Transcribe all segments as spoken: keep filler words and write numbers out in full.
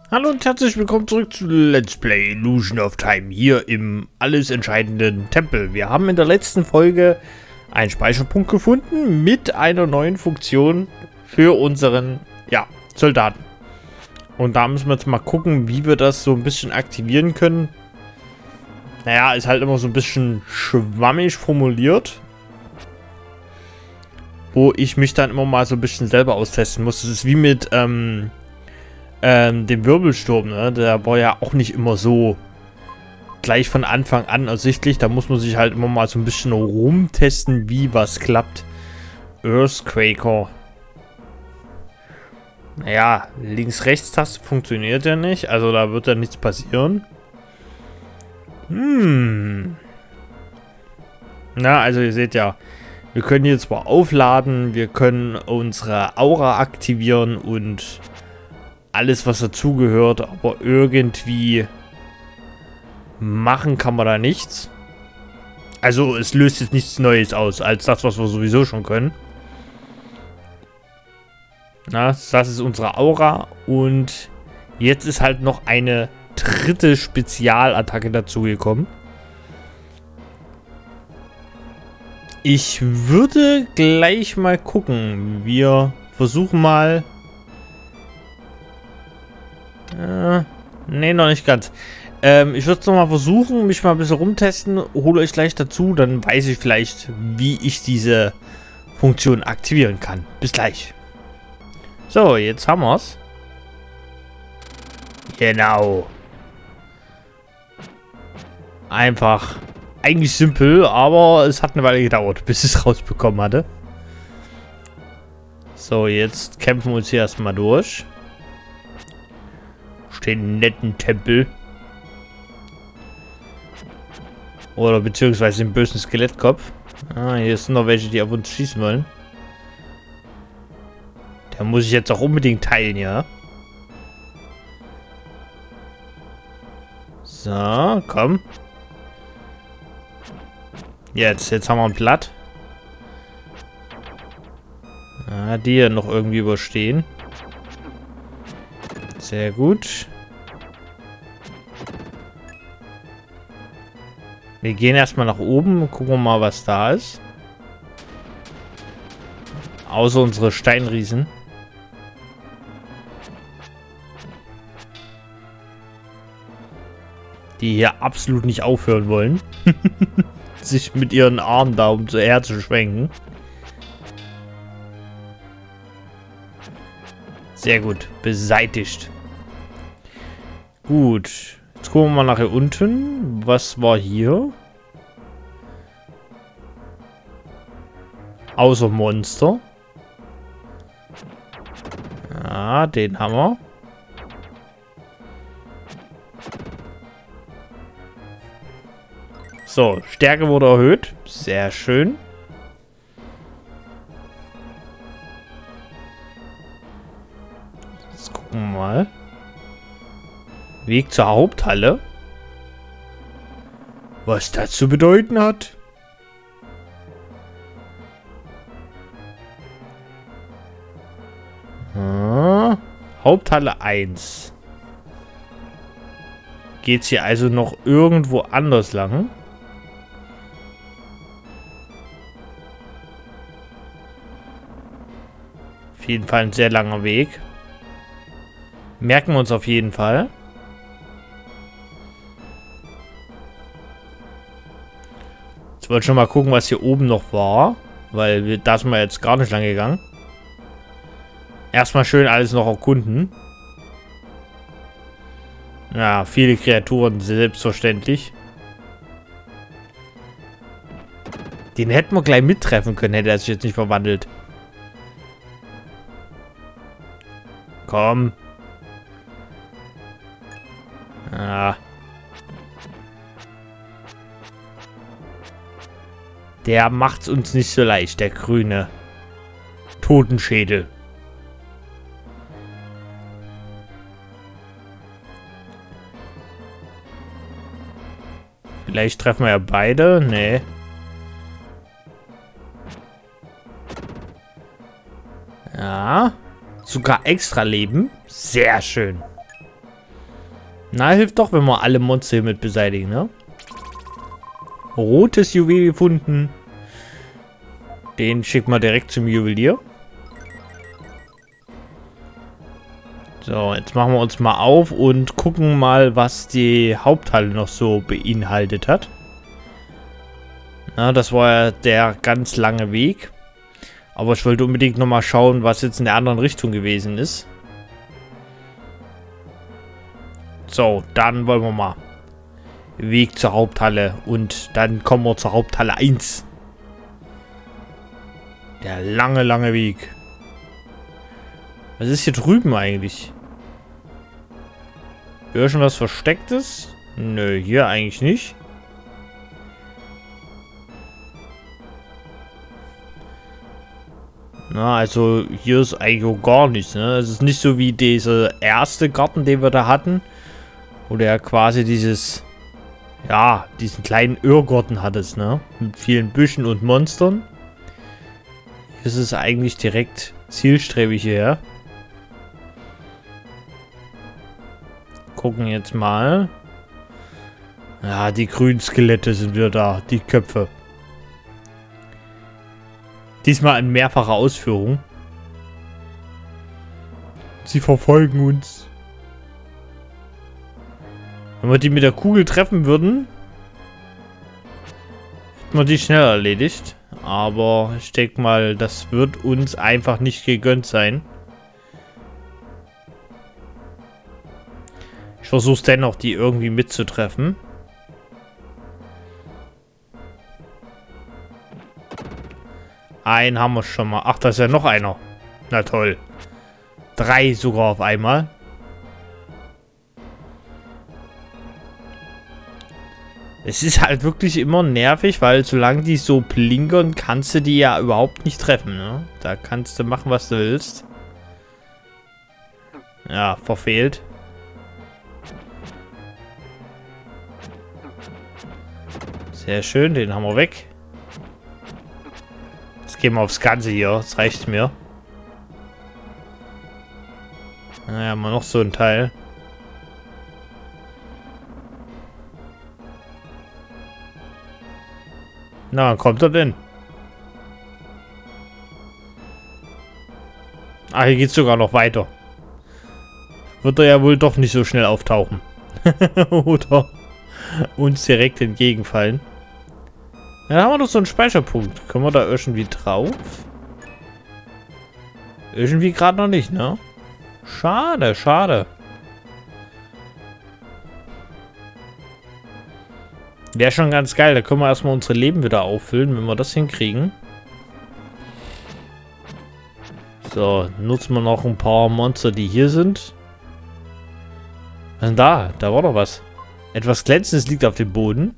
Hallo und herzlich willkommen zurück zu Let's Play Illusion of Time hier im alles entscheidenden Tempel. Wir haben in der letzten Folge einen Speicherpunkt gefunden mit einer neuen Funktion für unseren ja, Soldaten. Und da müssen wir jetzt mal gucken, wie wir das so ein bisschen aktivieren können. Naja, ist halt immer so ein bisschen schwammig formuliert. Wo ich mich dann immer mal so ein bisschen selber austesten muss. Das ist wie mit, ähm... Ähm, dem Wirbelsturm, ne? Der war ja auch nicht immer so gleich von Anfang an ersichtlich. Da muss man sich halt immer mal so ein bisschen rumtesten, wie was klappt. Earthquaker. Naja, Links-Rechts-Taste funktioniert ja nicht. Also da wird ja nichts passieren. Hm. Na, also ihr seht ja, wir können hier zwar aufladen, wir können unsere Aura aktivieren und alles, was dazugehört, aber irgendwie machen kann man da nichts. Also es löst jetzt nichts Neues aus, als das, was wir sowieso schon können. Na, das ist unsere Aura und jetzt ist halt noch eine dritte Spezialattacke dazugekommen. Ich würde gleich mal gucken. Wir versuchen mal... Äh, nee, noch nicht ganz. Ähm, ich würde es nochmal versuchen, mich mal ein bisschen rumtesten. Hole euch gleich dazu, dann weiß ich vielleicht, wie ich diese Funktion aktivieren kann. Bis gleich. So, jetzt haben wir es. Genau. Einfach. Eigentlich simpel, aber es hat eine Weile gedauert, bis ich es rausbekommen hatte. So, jetzt kämpfen wir uns hier erstmal durch. Den netten Tempel. Oder beziehungsweise den bösen Skelettkopf. Ah, hier sind noch welche, die auf uns schießen wollen. Da muss ich jetzt auch unbedingt teilen, ja. So, komm. Jetzt, jetzt haben wir ein Blatt. Ah, die hier noch irgendwie überstehen. Sehr gut. Wir gehen erstmal nach oben und gucken mal, was da ist. Außer unsere Steinriesen. Die hier absolut nicht aufhören wollen. Sich mit ihren Armen da um zu herzuschwenken. Sehr gut. Beseitigt. Gut. Jetzt gucken wir mal nach hier unten. Was war hier? Außer Monster. Ja, den haben wir. So, Stärke wurde erhöht. Sehr schön. Jetzt gucken wir mal. Weg zur Haupthalle. Was das zu bedeuten hat? Hm. Haupthalle eins. Geht's hier also noch irgendwo anders lang? Auf jeden Fall ein sehr langer Weg. Merken wir uns auf jeden Fall. Ich wollte schon mal gucken, was hier oben noch war. Weil wir, da sind wir jetzt gar nicht lang gegangen. Erstmal schön alles noch erkunden. Ja, viele Kreaturen, selbstverständlich. Den hätten wir gleich mittreffen können, hätte er sich jetzt nicht verwandelt. Komm. Ah. Der macht's uns nicht so leicht, der grüne Totenschädel. Vielleicht treffen wir ja beide. Nee. Ja. Sogar extra Leben. Sehr schön. Na, hilft doch, wenn wir alle Monster hier mit beseitigen, ne? Rotes Juwel gefunden. Den schicken wir direkt zum Juwelier. So, jetzt machen wir uns mal auf und gucken mal, was die Haupthalle noch so beinhaltet hat. Na, das war ja der ganz lange Weg. Aber ich wollte unbedingt nochmal schauen, was jetzt in der anderen Richtung gewesen ist. So, dann wollen wir mal Weg zur Haupthalle. Und dann kommen wir zur Haupthalle eins. Der lange, lange Weg. Was ist hier drüben eigentlich? Hier schon was Verstecktes? Nö, hier eigentlich nicht. Na, also hier ist eigentlich auch gar nichts, ne? Es ist nicht so wie dieser erste Garten, den wir da hatten. Wo der ja quasi dieses, ja, diesen kleinen Irrgarten hattest, ne? Mit vielen Büschen und Monstern. Hier ist es eigentlich direkt zielstrebig hierher. Gucken jetzt mal. Ja, die grünen Skelette sind wieder da. Die Köpfe. Diesmal in mehrfacher Ausführung. Sie verfolgen uns. Wenn wir die mit der Kugel treffen würden, hätten wir die schnell erledigt. Aber ich denke mal, das wird uns einfach nicht gegönnt sein. Ich versuche es dennoch, die irgendwie mitzutreffen. Einen haben wir schon mal. Ach, da ist ja noch einer. Na toll. Drei sogar auf einmal. Es ist halt wirklich immer nervig, weil solange die so blinkern, kannst du die ja überhaupt nicht treffen, ne? Da kannst du machen, was du willst. Ja, verfehlt. Sehr schön, den haben wir weg. Jetzt gehen wir aufs Ganze hier, das reicht mir. Naja, haben wir noch so ein Teil. Na, wann kommt er denn? Ah, hier geht es sogar noch weiter. Wird er ja wohl doch nicht so schnell auftauchen. Oder uns direkt entgegenfallen. Ja, da haben wir doch so einen Speicherpunkt. Können wir da irgendwie drauf? Irgendwie gerade noch nicht, ne? Schade, schade. Wäre schon ganz geil. Da können wir erstmal unsere Leben wieder auffüllen, wenn wir das hinkriegen. So, nutzen wir noch ein paar Monster, die hier sind. Was ist denn da? Da war doch was. Etwas Glänzendes liegt auf dem Boden.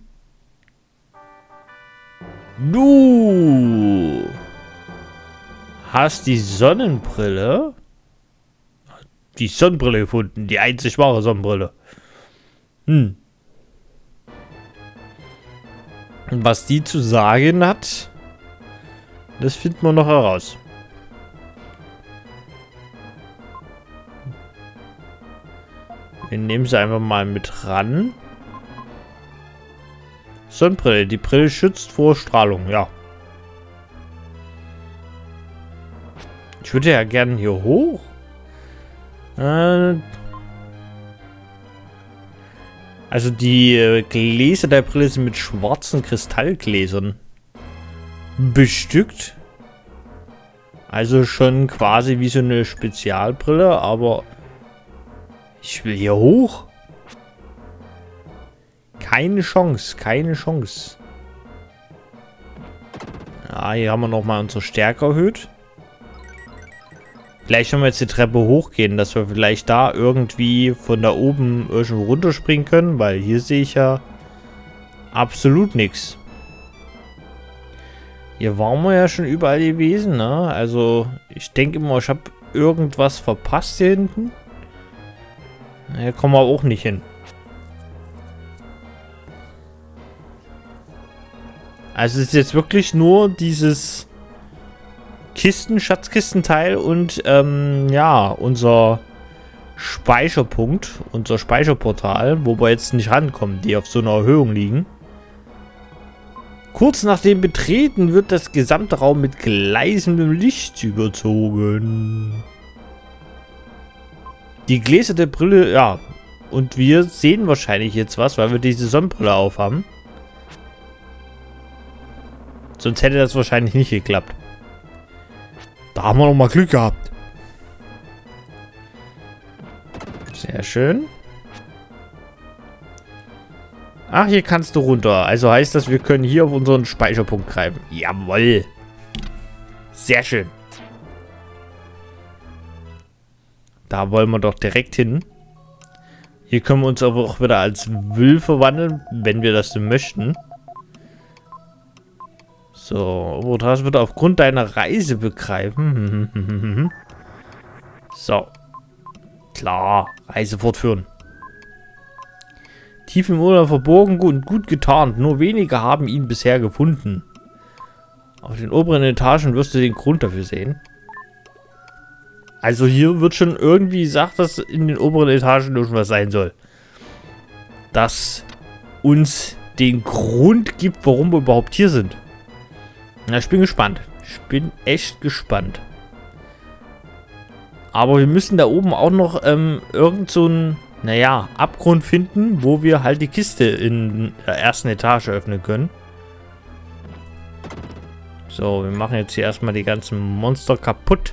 Du hast die Sonnenbrille. Die Sonnenbrille gefunden. Die einzig wahre Sonnenbrille. Hm. Und was die zu sagen hat, das finden wir noch heraus. Wir nehmen sie einfach mal mit ran. Sonnenbrille. Die Brille schützt vor Strahlung, ja. Ich würde ja gerne hier hoch. Äh, also die äh, Gläser der Brille sind mit schwarzen Kristallgläsern bestückt. Also schon quasi wie so eine Spezialbrille, aber ich will hier hoch. Keine Chance, keine Chance. Ja, hier haben wir nochmal unsere Stärke erhöht. Vielleicht wenn wir jetzt die Treppe hochgehen, dass wir vielleicht da irgendwie von da oben irgendwo runterspringen können, weil hier sehe ich ja absolut nichts. Hier waren wir ja schon überall gewesen, ne? Also ich denke immer, ich habe irgendwas verpasst hier hinten. Hier kommen wir auch nicht hin. Also es ist jetzt wirklich nur dieses Kisten, Schatzkistenteil und ähm, ja, unser Speicherpunkt, unser Speicherportal, wo wir jetzt nicht rankommen, die auf so einer Erhöhung liegen. Kurz nach dem Betreten wird das gesamte Raum mit gleißendem Licht überzogen. Die Gläser der Brille, ja, und wir sehen wahrscheinlich jetzt was, weil wir diese Sonnenbrille aufhaben. Sonst hätte das wahrscheinlich nicht geklappt. Da haben wir noch mal Glück gehabt. Sehr schön. Ach, hier kannst du runter. Also heißt das, wir können hier auf unseren Speicherpunkt greifen. Jawohl. Sehr schön. Da wollen wir doch direkt hin. Hier können wir uns aber auch wieder als Will verwandeln, wenn wir das denn möchten. So, Obertage wird aufgrund deiner Reise begreifen. So. Klar, Reise fortführen. Tief im Urlaub verborgen und gut getarnt. Nur wenige haben ihn bisher gefunden. Auf den oberen Etagen wirst du den Grund dafür sehen. Also hier wird schon irgendwie gesagt, dass in den oberen Etagen irgendwas sein soll. Das uns den Grund gibt, warum wir überhaupt hier sind. Na, ich bin gespannt. Ich bin echt gespannt. Aber wir müssen da oben auch noch ähm, irgend so ein, naja, Abgrund finden, wo wir halt die Kiste in der ersten Etage öffnen können. So, wir machen jetzt hier erstmal die ganzen Monster kaputt.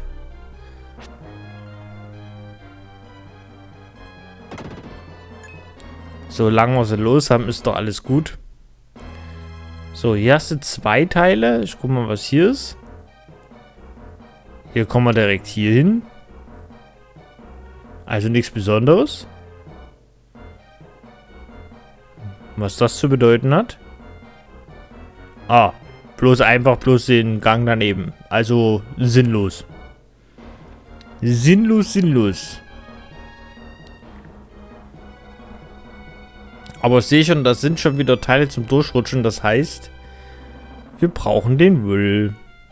Solange wir sie los haben, ist doch alles gut. So, hier hast du zwei Teile. Ich guck mal, was hier ist. Hier kommen wir direkt hier hin. Also nichts Besonderes. Was das zu bedeuten hat? Ah, bloß einfach bloß den Gang daneben. Also sinnlos. Sinnlos, sinnlos. Aber ich sehe schon, das sind schon wieder Teile zum Durchrutschen. Das heißt, wir brauchen den Müll.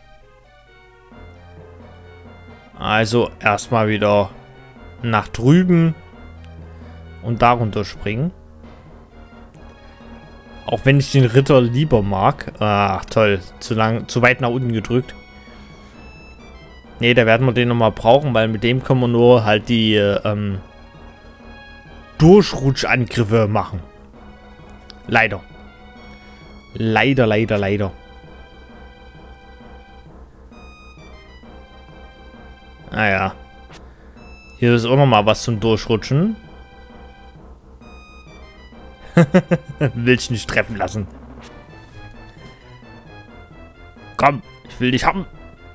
Also erstmal wieder nach drüben und darunter springen. Auch wenn ich den Ritter lieber mag. Ach toll, zu lang, zu weit nach unten gedrückt. Ne, da werden wir den nochmal brauchen, weil mit dem können wir nur halt die ähm, Durchrutschangriffe machen. Leider. Leider, leider, leider. Naja. Hier ist auch nochmal was zum Durchrutschen. Will ich nicht treffen lassen. Komm, ich will dich haben.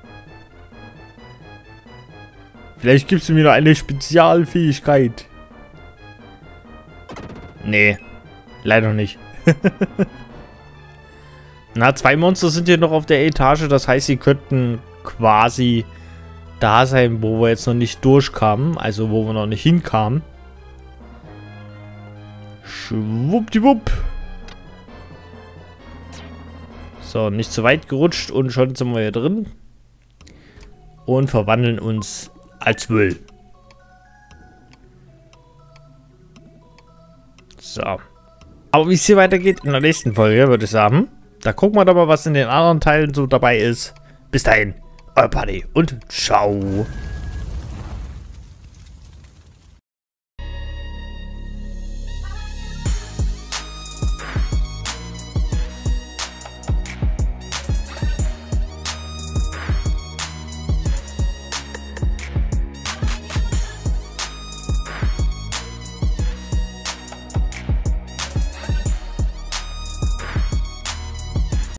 Vielleicht gibst du mir noch eine Spezialfähigkeit. Nee, leider nicht. Na, zwei Monster sind hier noch auf der Etage. Das heißt, sie könnten quasi da sein, wo wir jetzt noch nicht durchkamen. Also, wo wir noch nicht hinkamen. Schwuppdiwupp. So, nicht zu weit gerutscht und schon sind wir hier drin. Und verwandeln uns als Müll. So. Aber wie es hier weitergeht in der nächsten Folge, würde ich sagen. Da gucken wir doch mal, was in den anderen Teilen so dabei ist. Bis dahin, euer Paddy und ciao.